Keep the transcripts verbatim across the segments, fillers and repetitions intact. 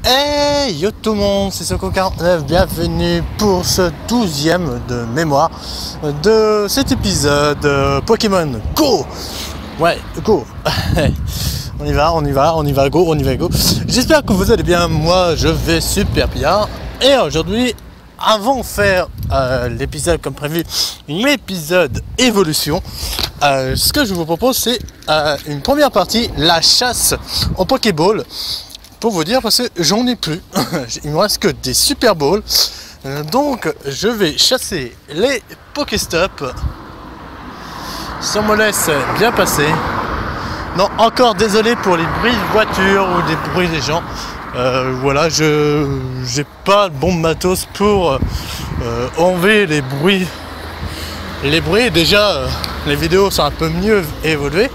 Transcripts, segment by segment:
Hey yo tout le monde, c'est Soko quarante-neuf, bienvenue pour ce douzième de mémoire de cet épisode euh, Pokémon Go. Ouais, Go. On y va, on y va, on y va, go, on y va, go. J'espère que vous allez bien, moi je vais super bien. Et aujourd'hui, avant de faire euh, l'épisode comme prévu, l'épisode évolution, euh, ce que je vous propose c'est euh, une première partie, la chasse au Pokéball. Pour vous dire, parce que j'en ai plus, il me reste que des Super Balls, donc je vais chasser les Pokéstop. Si on me laisse bien passer. Non, encore désolé pour les bruits de voiture ou des bruits des gens. Euh, voilà, je j'ai pas le bon matos pour euh, enlever les bruits. Les bruits, déjà, euh, les vidéos sont un peu mieux évoluées.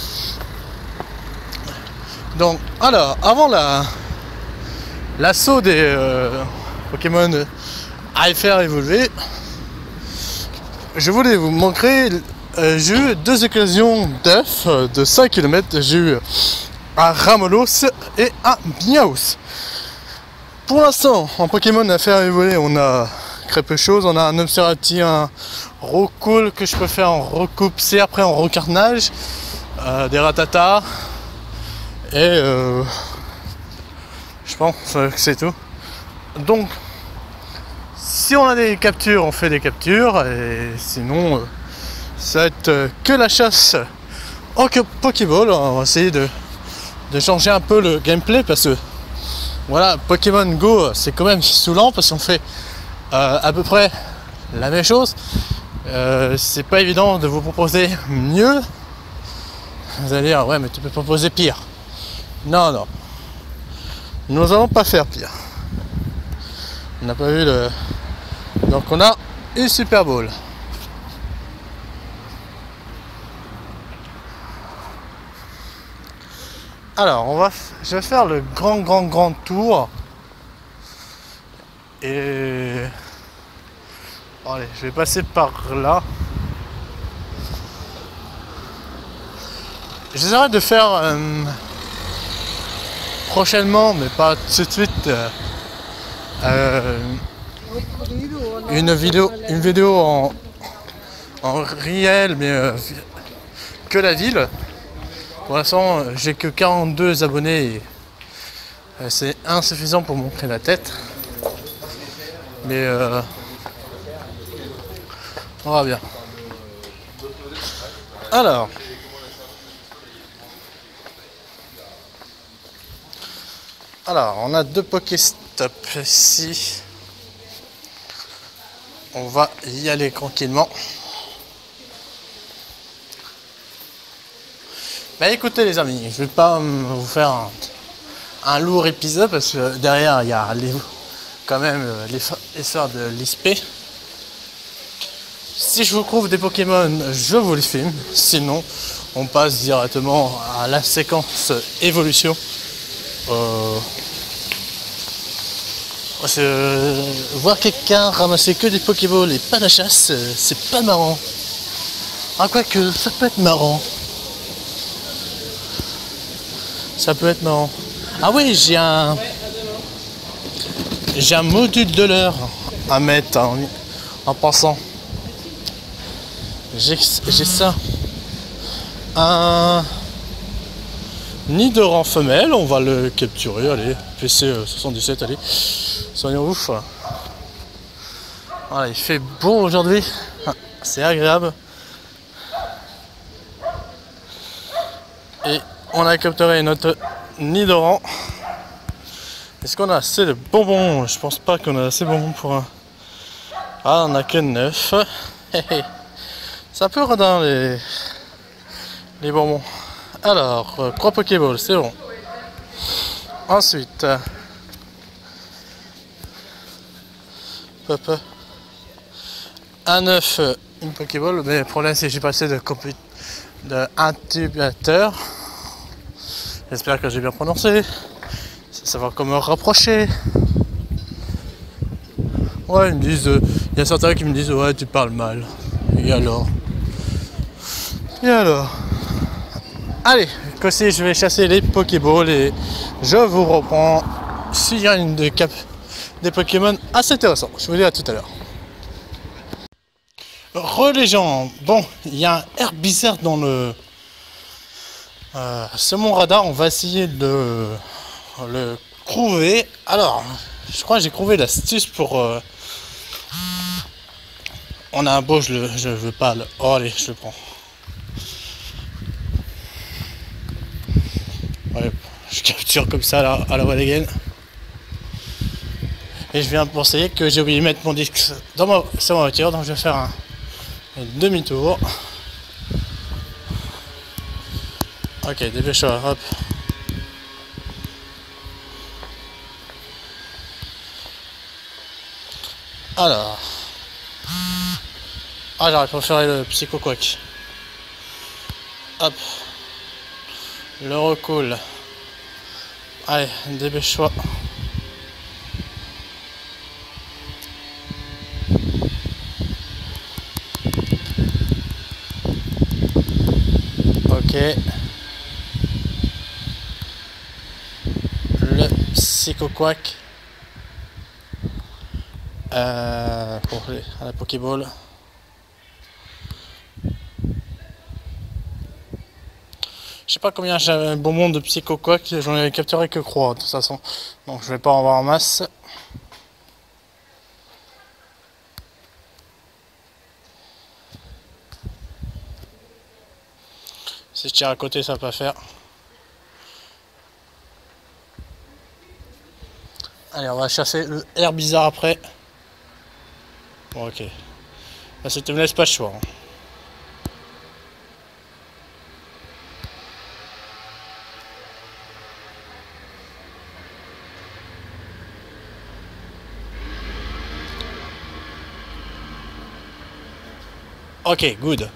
Donc, alors, avant la l'assaut des euh, Pokémon à faire évoluer, je voulais vous montrer, euh, j'ai eu deux occasions d'œufs de cinq kilomètres, j'ai eu un Ramolos et un Miaus. Pour l'instant, en Pokémon à faire évoluer, on a très peu de choses, on a un Obserati, un Rocool que je peux faire en recoupe C, après en recarnage, euh, des Rattata. Et euh, je pense que c'est tout. Donc, si on a des captures, on fait des captures. Et sinon, euh, ça va être euh, que la chasse au Pokéball. On va essayer de, de changer un peu le gameplay. Parce que, voilà, Pokémon Go, c'est quand même saoulant. Parce qu'on fait euh, à peu près la même chose. Euh, c'est pas évident de vous proposer mieux. Vous allez dire, ouais, mais tu peux proposer pire. Non, non. Nous allons pas faire pire. On n'a pas vu le... Donc on a une Super Ball. Alors, on va... je vais faire le grand, grand, grand tour. Et... Allez, je vais passer par là. J'essaierai de faire... Euh... prochainement, mais pas tout de suite, euh, euh, une vidéo, une vidéo en, en réel, mais euh, que la ville. Pour l'instant, j'ai que quarante-deux abonnés et euh, c'est insuffisant pour montrer la tête. Mais euh, on va bien. Alors. Alors, on a deux Pokéstop ici. On va y aller tranquillement. Bah écoutez les amis, je vais pas vous faire un, un lourd épisode parce que derrière il y a les, quand même l'histoire de l'I S P. Si je vous trouve des Pokémon, je vous les filme. Sinon, on passe directement à la séquence évolution. Euh, euh, voir quelqu'un ramasser que des Pokéballs et pas la chasse, euh, c'est pas marrant. Ah, quoique, ça peut être marrant. Ça peut être marrant. Ah oui, j'ai un... J'ai un module de l'heure à mettre en, en passant. J'ai ça. Un... Nidoran femelle, on va le capturer, allez, P C soixante-dix-sept, allez, soyons ouf. Voilà, il fait beau aujourd'hui, c'est agréable. Et on a capturé notre Nidoran. Est-ce qu'on a assez de bonbons? Je pense pas qu'on a assez de bonbons pour un... Ah, on a que neuf. C'est un peu radin les, les bonbons. Alors, euh, trois Pokéballs, c'est bon. Ensuite, euh, un œuf, euh, une Pokéball, mais le problème c'est que j'ai passé de, de intubateur. J'espère que j'ai bien prononcé. C'est savoir comment me rapprocher. Ouais, ils me disent, il euh, y a certains qui me disent, ouais, tu parles mal. Et alors Et alors Allez, aussi je vais chasser les Pokéballs et je vous reprends s'il y a une des, cap des Pokémon assez intéressants. Je vous dis à tout à l'heure. Re les gens, bon, il y a un Herbizarre dans le... Euh, c'est mon radar, on va essayer de le trouver. Alors, je crois que j'ai trouvé l'astuce pour... Euh... On a un beau, je le je veux pas le... Oh allez, je le prends. Ouais, je capture comme ça là, à la voie des gaines. Et je viens de penser que j'ai oublié de mettre mon disque dans ma, sur ma voiture, donc je vais faire un, un demi-tour. Ok, dépêche-toi, hop. Alors. Ah, j'aurais préféré le Psycho Quack. Hop. Le recoule. Allez, dépêche-toi. Ok. Le Psycho Quack. Euh, pour les, à la Pokéball. Je sais pas combien j'avais un bon monde de Psycho Quack, j'en ai capturé que trois de toute façon. Donc je vais pas en avoir en masse. Si je tire à côté, ça va pas faire. Allez, on va chasser le Herbizarre après. Bon, ok. Là, ça te me laisse pas le choix. Hein. Ok, good.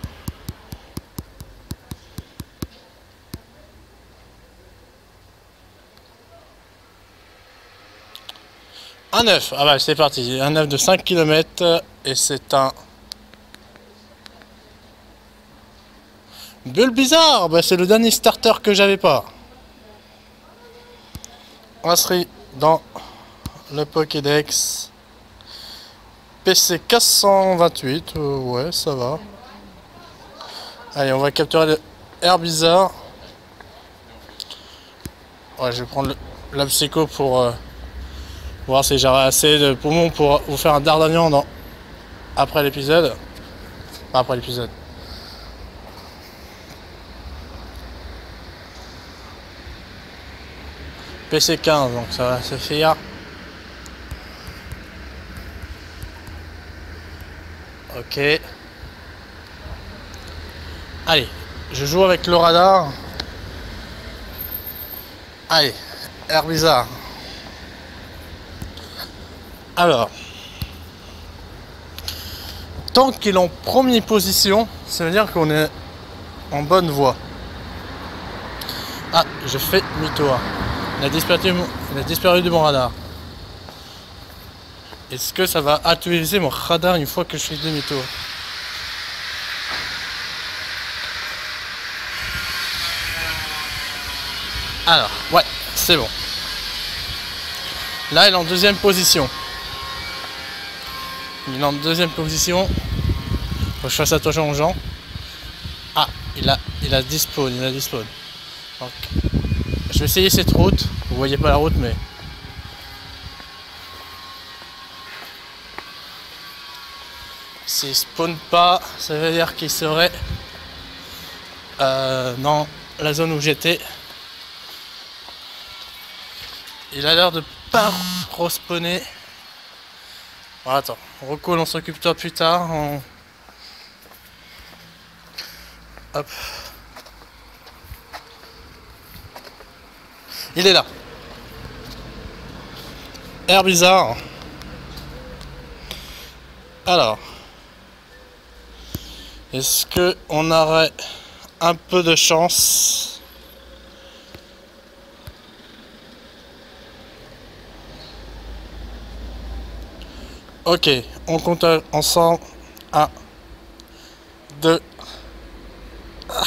Un œuf, ah bah c'est parti, un œuf de cinq kilomètres et c'est un Bulbizarre, bah c'est le dernier starter que j'avais pas. Inscrit dans le Pokédex P C quatre cent vingt-huit, euh, ouais ça va. Allez, on va capturer le Herbizarre. Ouais, je vais prendre le, la Psycho pour euh, voir si j'aurai assez de poumons pour vous faire un Dardagnan dans... après l'épisode. Enfin, après l'épisode. P C quinze, donc ça va se faire. Ok. Allez, je joue avec le radar. Allez, Herbizarre. Alors, tant qu'il est en première position, ça veut dire qu'on est en bonne voie. Ah, je fais demi-tour. Il a disparu, il a disparu de mon radar. Est-ce que ça va actualiser mon radar une fois que je fais demi-tour? Alors, ouais, c'est bon. Là, il est en deuxième position. Il est en deuxième position. Faut que je fasse attention aux gens. Ah, il a, il a despawn, il a despawn. Donc, je vais essayer cette route. Vous voyez pas la route, mais s'il spawn pas, ça veut dire qu'il serait euh, dans la zone où j'étais. Il a l'air de pas respawner. Bon, attends, on recoule, on s'occupe de toi plus tard. On... Hop. Il est là. Herbizarre. Alors. Est-ce que on aurait un peu de chance? Ok, on compte ensemble. un, deux. Ah.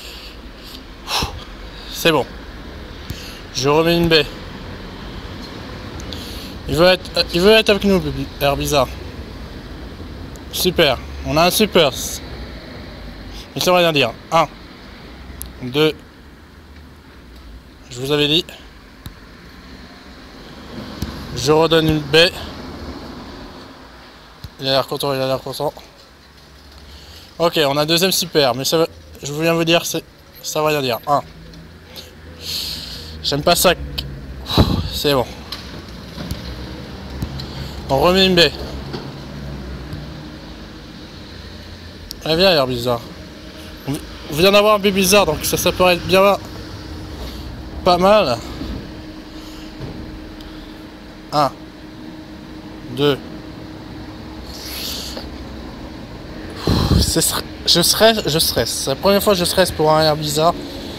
C'est bon. Je remets une baie. Il veut être, il veut être avec nous, Air Bizarre. Super. On a un super. Mais ça veut rien dire. un, deux. Je vous avais dit. Je redonne une baie. Il a l'air content, il a l'air content. Ok, on a un deuxième super, mais ça veut, je viens vous dire, ça va rien dire. un. J'aime pas ça. C'est bon. On remet une baie. Allez, viens, Air Bizarre. On vient d'avoir un baie bizarre, donc ça, ça pourrait être bien pas mal. un, deux. Je stresse, je stresse. C'est la première fois que je stresse pour un Air Bizarre.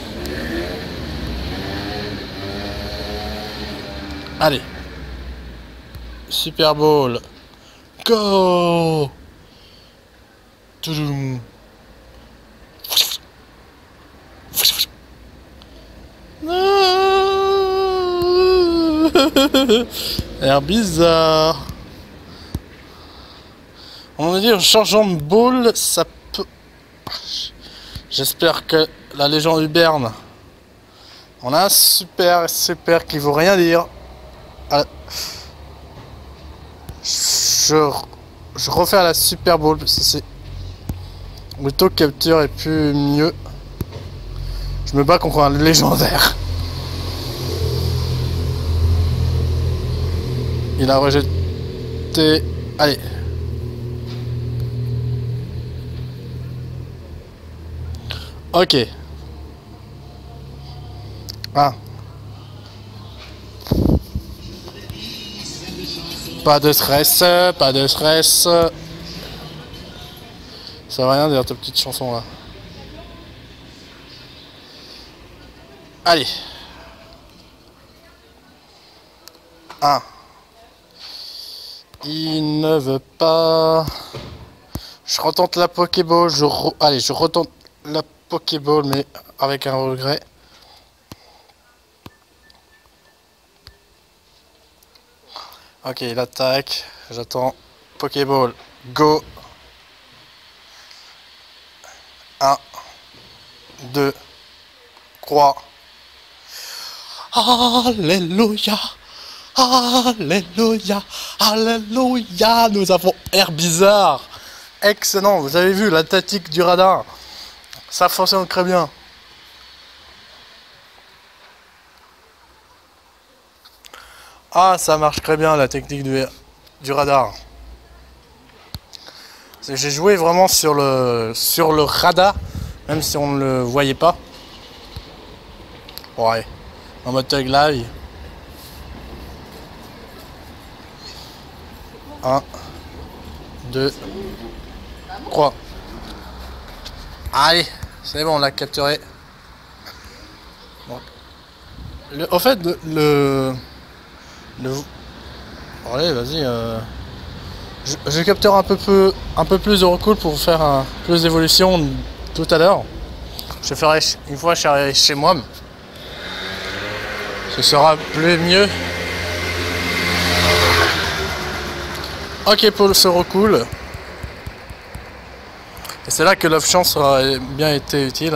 Allez. Super Bowl. Go. Toudoum. Air Bizarre. On va dire, changeant de boule, ça peut... J'espère que la légende du Berne. On a un super, super qui vaut rien dire. Je, je refais la Super Bowl, c'est auto capture et plus mieux. Je me bats contre un légendaire. Il a rejeté. Allez. Ok. Ah. Pas de stress, pas de stress. Ça va rien dire ta petite chanson là. Allez. un. Il ne veut pas. Je retente la Pokéball. Je re... Allez, je retente la Pokéball, mais avec un regret. Ok, il attaque. J'attends. Pokéball. Go. un, deux, trois. Alléluia. Alléluia. Alléluia. Nous avons Air Bizarre. Excellent. Vous avez vu la tactique du radar. Ça fonctionne très bien. Ah, ça marche très bien la technique du, du radar. J'ai joué vraiment sur le, sur le radar, même si on ne le voyait pas. Ouais, en mode tag live. un, deux, trois. Allez, c'est bon, on l'a capturé. Bon. Le, au fait, le... le, le allez, vas-y. Euh, je, je capture un peu, peu, un peu plus de recul pour faire un, plus d'évolution tout à l'heure. Je ferai une fois je serai chez moi. Ce sera plus mieux. Ok pour ce recul. Et c'est là que l'off chance aura bien été utile.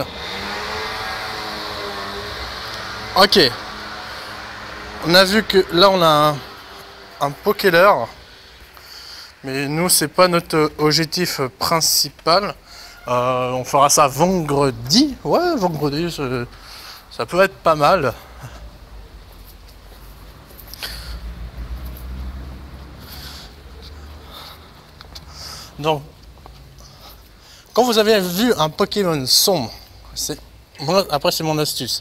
Ok. On a vu que là on a un, un Pokéler. Mais nous c'est pas notre objectif principal. Euh, on fera ça vendredi. Ouais, vendredi, ça, ça peut être pas mal. Donc, quand vous avez vu un Pokémon sombre, c'est après c'est mon astuce.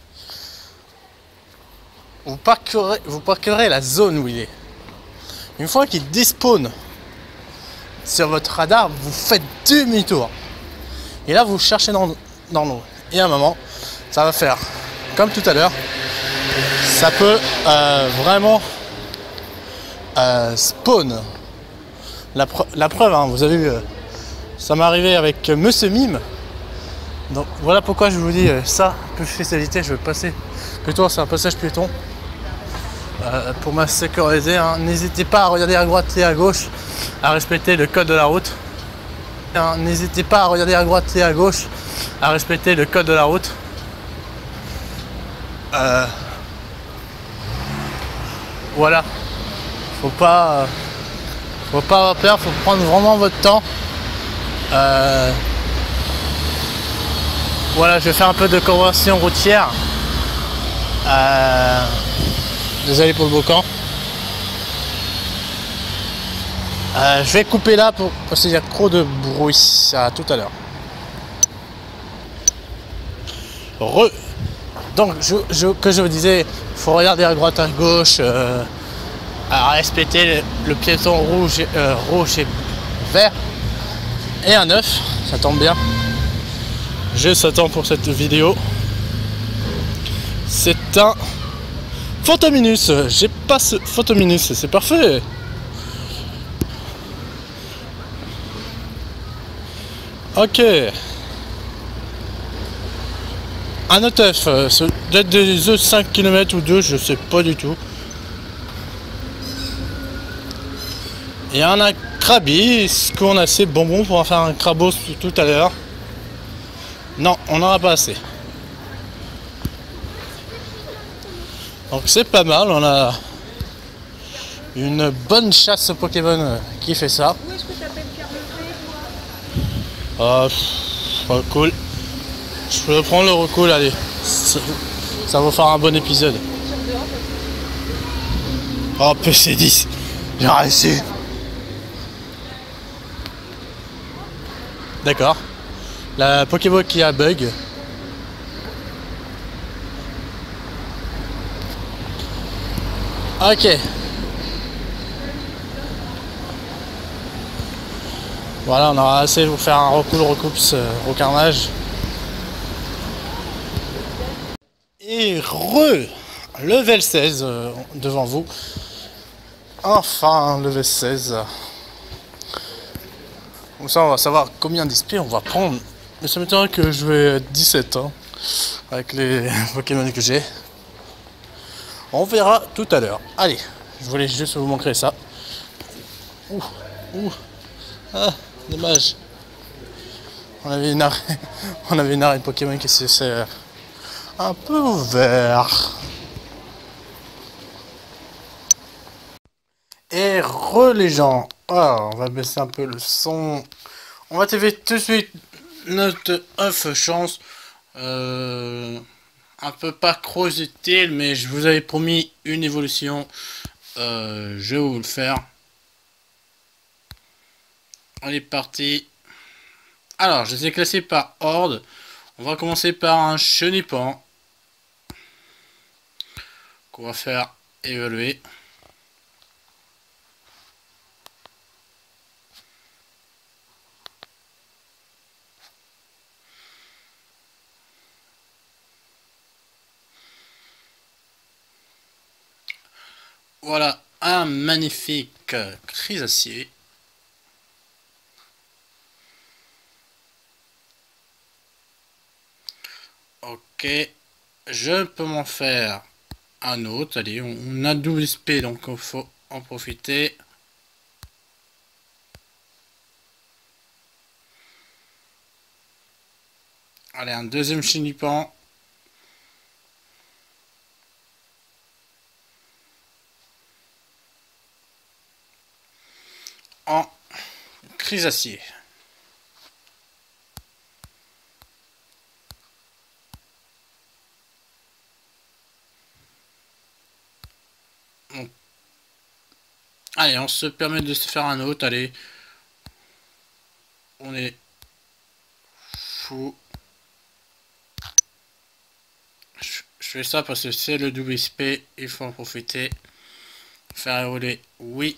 Vous parcourez, vous parcourez la zone où il est. Une fois qu'il despawn sur votre radar, vous faites demi-tour. Et là, vous cherchez dans, dans l'eau. Et à un moment, ça va faire comme tout à l'heure. Ça peut euh, vraiment euh, spawn. La, pre la preuve, hein, vous avez vu, euh, ça m'est arrivé avec euh, Monsieur Mime. Donc voilà pourquoi je vous dis euh, ça, plus spécialité, je vais passer plutôt, c'est un passage piéton. euh, pour ma sécurité, hein. N'hésitez pas à regarder à droite et à gauche, à respecter le code de la route. Hein. N'hésitez pas à regarder à droite et à gauche, à respecter le code de la route. Euh, voilà. Faut pas, euh, faut pas avoir peur, faut prendre vraiment votre temps. Euh, voilà, je vais faire un peu de conversion routière. Euh, désolé pour le boucan. Euh, je vais couper là pour, parce qu'il y a trop de bruit. À tout à l'heure. Re. Donc, je, je, que je vous disais, il faut regarder à droite, à gauche, euh, à respecter le, le piéton rouge, euh, rouge et vert. Et un neuf, ça tombe bien. J'ai sept ans pour cette vidéo. C'est un Photominus. J'ai pas ce Photominus, c'est parfait. Ok. Un E T F, peut-être des E cinq kilomètres ou deux, je sais pas du tout. Il y a un Krabi, est-ce qu'on a assez bonbons pour en faire un crabos tout à l'heure? Non, on n'en a pas assez. Donc c'est pas mal, on a une bonne chasse Pokémon qui fait ça. Où est-ce que tu appelles Pierre Legré, Ah, toi? recool. Je peux prendre le recool, allez. Ça, ça va faire un bon épisode. Oh, P C dix. J'ai réussi. D'accord. La Pokéball qui a bug. Ok. Voilà, on aura assez pour faire un recoul, recoups, recarnage. Et re level seize euh, devant vous. Enfin, level seize. Comme ça, on va savoir combien d'X P on va prendre. Mais ça m'étonnerait que je vais être dix-sept ans avec les Pokémon que j'ai. On verra tout à l'heure. Allez, je voulais juste vous montrer ça. Ouh, ouh. Ah, dommage. On avait une arène, on avait une arène Pokémon qui s'est un peu ouvert. Et re les gens. Oh, on va baisser un peu le son. On va t'élever tout de suite notre off chance. Euh, un peu pas trop utile, mais je vous avais promis une évolution. Euh, je vais vous le faire. On est parti. Alors, je les ai classés par ordre. On va commencer par un chenipan qu'on va faire évoluer. Voilà, un magnifique Chrysacier. Ok, je peux m'en faire un autre. Allez, on a douze X P, donc il faut en profiter. Allez, un deuxième chenipan. En Chrysacier. Donc, allez, on se permet de se faire un autre. Allez, on est fou. Je, je fais ça parce que c'est le double X P. Il faut en profiter. Faire évoluer, oui.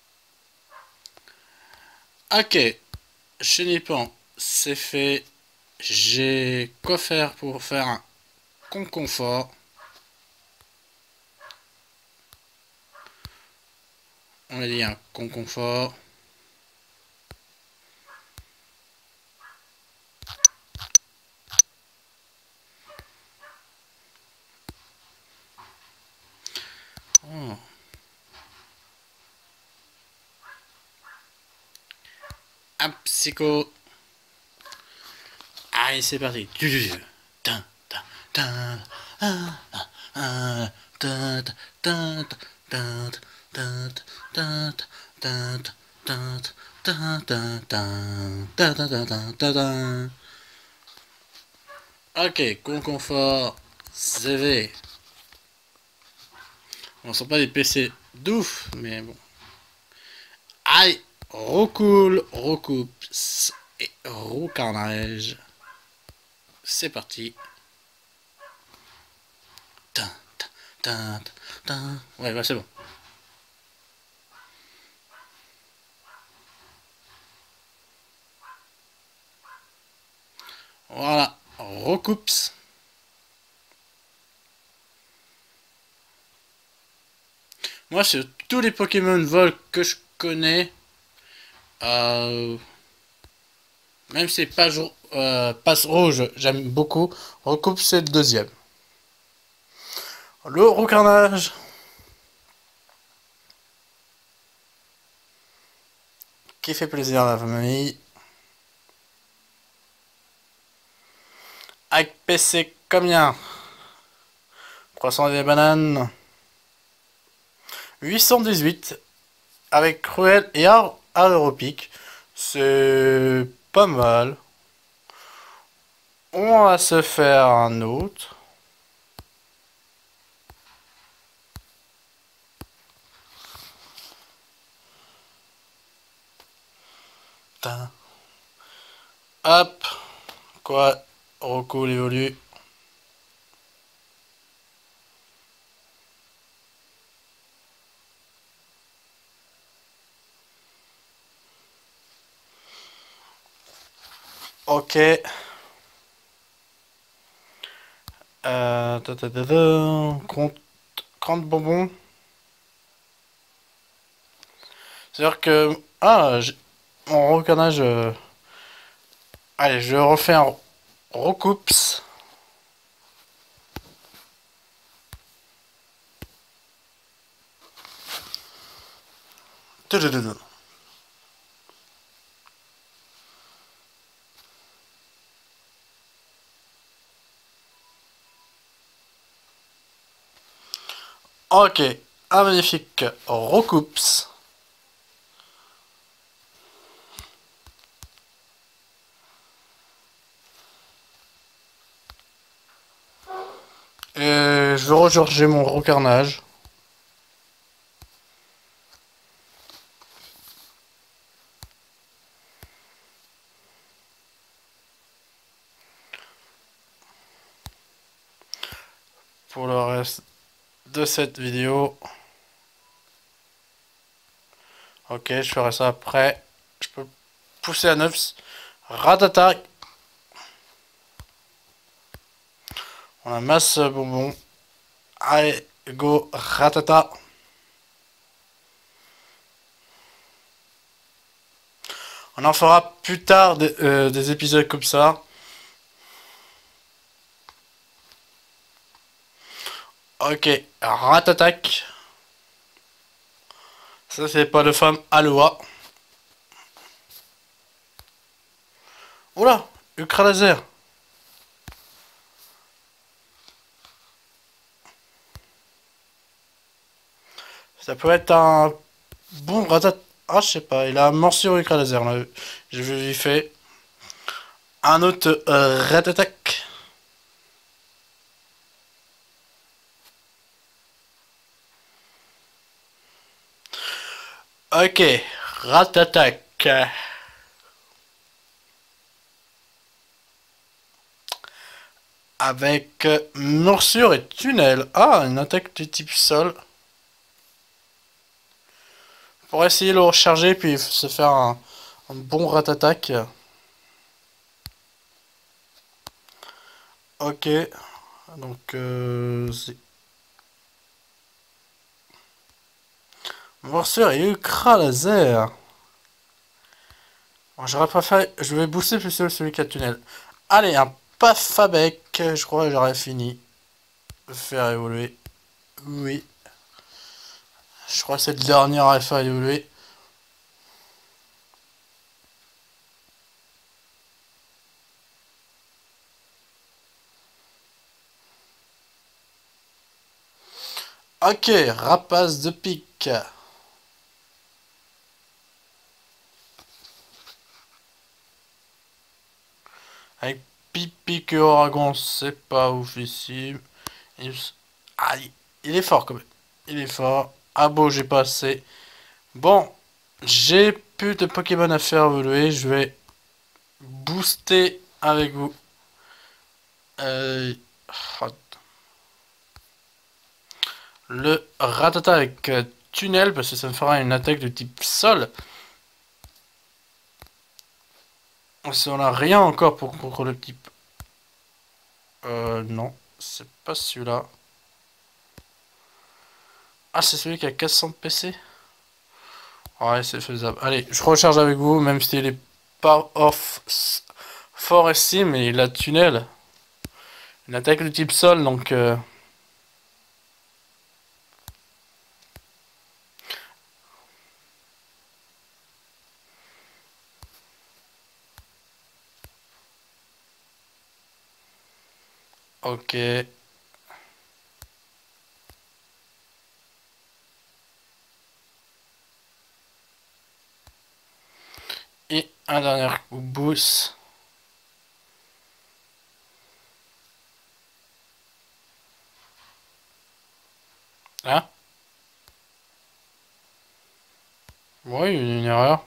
Ok, chenipan, c'est fait. j'ai quoi faire pour faire un conconfort. On a dit un conconfort. Oh. Un psycho. Allez, c'est parti. Ok, conconfort, C V. On sent pas des P C d'ouf, mais bon. Aïe, recoule, recoupe et recarnage. C'est parti. Tin, tin, tin, tin. Ouais, bah c'est bon. Voilà, recoupe. Moi, sur tous les Pokémon Vol que je connais, euh, même si c'est pas euh, Passe Rouge, j'aime beaucoup. Recoupe, c'est le deuxième. Le recarnage. Qui fait plaisir à la famille. Avec P C combien? Croissant des bananes. huit cent dix-huit. Avec Cruel et Aéropique. C'est pas mal. On va se faire un autre. Tain. Hop. Quoi? Recoule évolue. Ok. Euh, ta, ta, ta, ta. Compte, compte bonbon. C'est-à-dire que... Ah, mon recanage... Euh... Allez, je refais un recoups. Ok, un magnifique recoups. Et je vais recharger mon recarnage. Pour le reste de cette vidéo. Ok, je ferai ça après. Je peux pousser à neuf. Ratata. On a masse bonbon. Allez, go, ratata. On en fera plus tard des, euh, des épisodes comme ça. Ok, ratatac. Ça c'est pas de femme Aloha. Oula, Ultra Laser. Ça peut être un bon ratat. Ah, je sais pas, il a un morceau Ultra Laser là. J'ai vu vite fait. Un autre euh, ratatac. Ok, ratatac. Avec euh, morsure et tunnel. Ah, une attaque de type sol. Pour essayer de le recharger puis se faire un, un bon ratatac. Ok. Donc, euh, c'est... Morsure et ultra laser. Bon, j'aurais préféré... Je vais booster plus celui qui a tunnel. Allez, un paf à bec. Je crois que j'aurais fini. Faire évoluer. Oui. Je crois que c'est le dernier à faire évoluer. Ok, rapace de pique. Avec pique et Oragon, c'est pas ouf ici. Il... Ah, il est fort quand même. Il est fort. Ah bon, j'ai pas assez. Bon, j'ai plus de Pokémon à faire évoluer. Je vais booster avec vous. Euh... Le Ratata avec euh, tunnel, parce que ça me fera une attaque de type sol. Si on a rien encore pour contre le type. Euh, non, c'est pas celui-là. Ah, c'est celui qui a quatre cents de P C. Ouais, c'est faisable. Allez, je recharge avec vous, même s'il est pas off fort ici, mais il a tunnel. Une attaque de type sol, donc... Euh... Ok. Et un dernier coup boost. Hein? Ouais, il y a eu une erreur.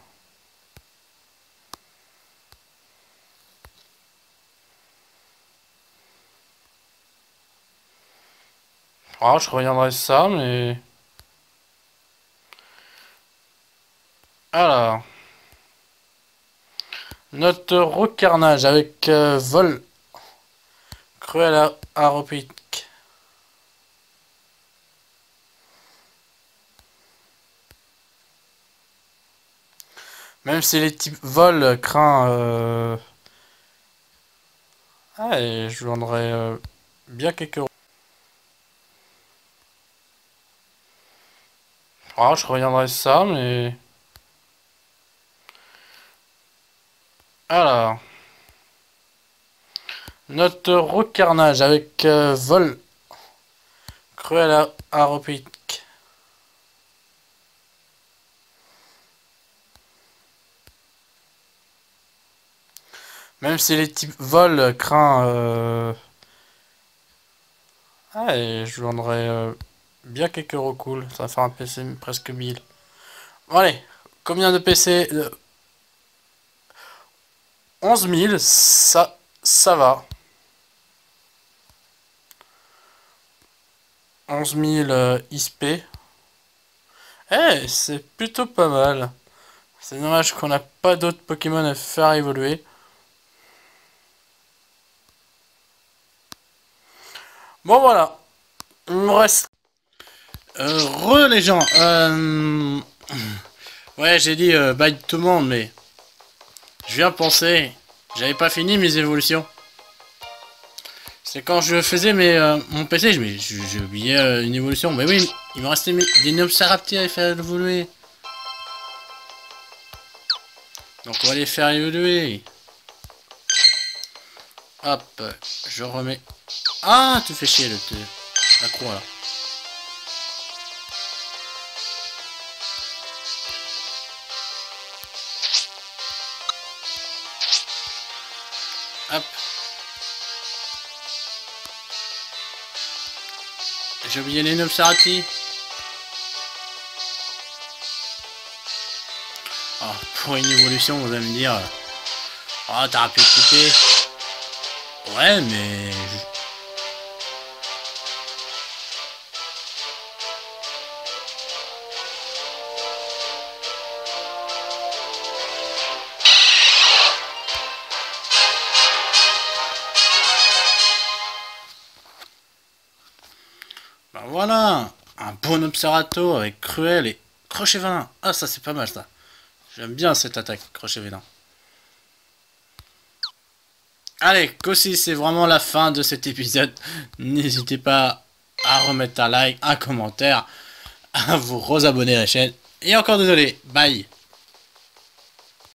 Ah, je reviendrai sur ça, mais... Alors... Notre recarnage avec euh, vol. Cruel aéropique. Même si les types vol craint... Euh... Ah, et je vendrais euh, bien quelques euros. Ah, je reviendrai sur ça, mais... Alors... Notre recarnage avec euh, vol. Cruel aéropique. Même si les types vol craint... Euh... Ah, et je vendrais euh, bien quelques euros cool. Ça va faire un P C presque mille. Bon, allez. Combien de P C? onze mille, ça, ça va. onze mille euh, I S P. Eh, c'est plutôt pas mal. C'est dommage qu'on n'a pas d'autres Pokémon à faire évoluer. Bon, voilà. Il me reste... Euh, re les gens. Euh... Ouais, j'ai dit euh, bye tout le monde, mais... Je viens de penser... J'avais pas fini mes évolutions. C'est quand je faisais mes, euh, mon P C, j'ai oublié euh, une évolution. Mais oui, il me restait des Nopsaraptires à faire évoluer. Donc on va les faire évoluer. Hop, je remets. Ah, tu fais chier le la croix là. Hop. J'ai oublié les Nopsarati. Oh, pour une évolution, vous allez me dire. Oh, t'aurais pu couper. Ouais, mais... Ben voilà, un bon Observato avec Cruel et Crochet Vélin. Ah, ça c'est pas mal ça. J'aime bien cette attaque, Crochet Vélin. Allez, Cossi, c'est vraiment la fin de cet épisode. N'hésitez pas à remettre un like, un commentaire, à vous re-abonner à la chaîne. Et encore désolé, bye.